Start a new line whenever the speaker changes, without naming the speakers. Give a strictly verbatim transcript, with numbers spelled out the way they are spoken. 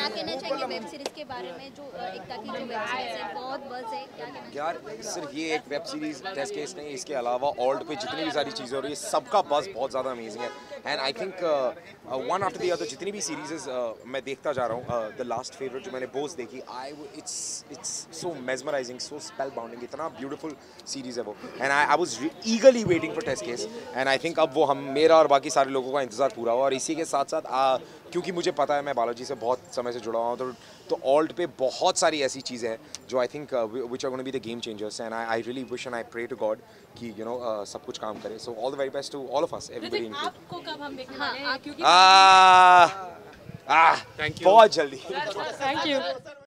क्या कहना चाहेंगे वेब सीरीज के बारे में, जो एकता की जो वेब सीरीज है बहुत बज़ है, क्या कहना
यार सिर्फ ये एक वेब सीरीज टेस्ट केस नहीं, इसके अलावा ऑल्ट पे जितनी भी सारी चीज़ें हो रही है सबका बस बहुत ज़्यादा अमेजिंग है। And I think one after the other जितनी भी सीरीज़ uh, मैं देखता जा रहा हूँ, द लास्ट फेवरेट जो मैंने बोस देखी, I it's it's so mesmerising, so spellbinding, इतना ब्यूटीफुल सीरीज़ है वो। And I I was eagerly waiting for test case, and I think अब वो हम मेरा और बाकी सारे लोगों का इंतज़ार पूरा हुआ। और इसी के साथ साथ uh, क्योंकि मुझे पता है मैं बालाजी से बहुत समय से जुड़ा हुआ हूँ, तो तो ऑल्ट पे बहुत सारी ऐसी चीज़ें हैं जो I think which are gonna be the game changers, and I I really wish and I pray to God कि यू नो सब कुछ काम करे। So all the very best to all of us, everybody included.
आपको कब हम देखने वाले हैं? क्योंकि
आ, आ, बहुत जल्दी।
Thank you.